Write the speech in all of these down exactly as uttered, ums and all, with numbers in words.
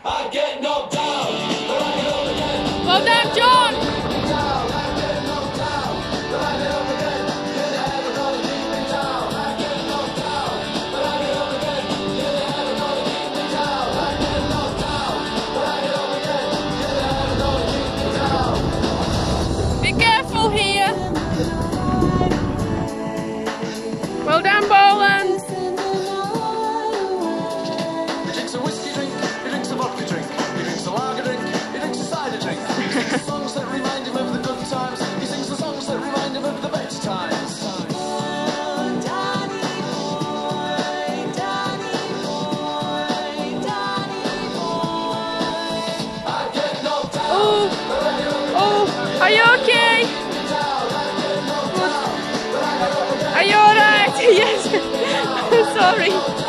I get knocked down, but I get up again. Well done, John! Be careful here. Well done, Boland. He drinks a whiskey drink, he drinks a vodka drink, he drinks a lager drink, he drinks a cider drink. He sings the songs that remind him of the good times, he sings the songs that remind him of the better times. Oh, Danny boy, Danny boy, Danny boy. I get knocked down. Oh, oh, are you okay? Are you alright? Yes. Sorry.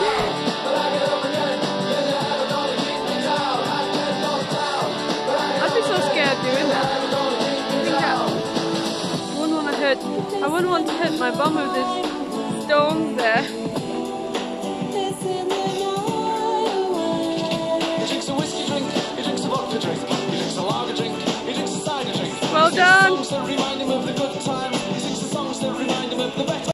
I'd be so scared doing that. I think that I wouldn't want to hurt. I wouldn't want to hurt my bum with this stones there. He drinks a whiskey drink, he drinks a vodka drink, he drinks a lager drink, he drinks a cider drink. Well done.